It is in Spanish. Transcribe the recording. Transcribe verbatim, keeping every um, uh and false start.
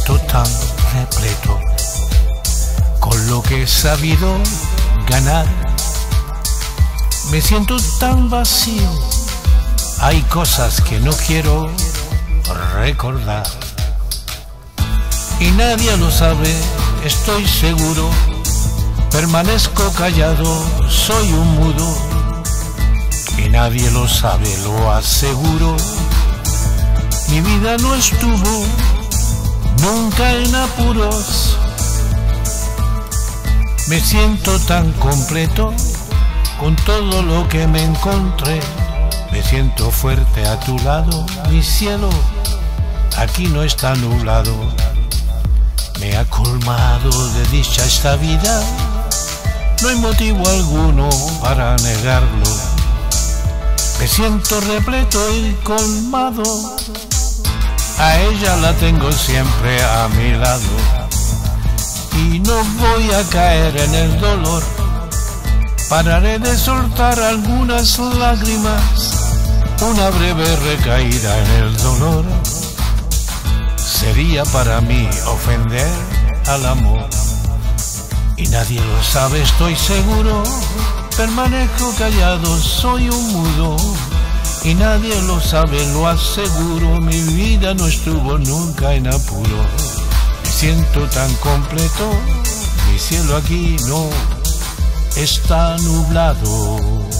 siento tan repleto con lo que he sabido ganar. Me siento tan vacío, hay cosas que no quiero recordar. Y nadie lo sabe, estoy seguro, permanezco callado, soy un mudo. Y nadie lo sabe, lo aseguro, mi vida no estuvo nunca en apuros. Me siento tan completo con todo lo que me encontré. Me siento fuerte a tu lado, mi cielo, aquí no está nublado. Me ha colmado de dicha esta vida, no hay motivo alguno para negarlo. Me siento repleto y colmado, a ella la tengo siempre a mi lado. Y no voy a caer en el dolor, pararé de soltar algunas lágrimas. Una breve recaída en el dolor sería para mí ofender al amor. Y nadie lo sabe, estoy seguro, permanezco callado, soy un mudo. Y nadie lo sabe, lo aseguro, mi vida no estuvo nunca en apuro. Me siento tan completo, mi cielo aquí no está nublado.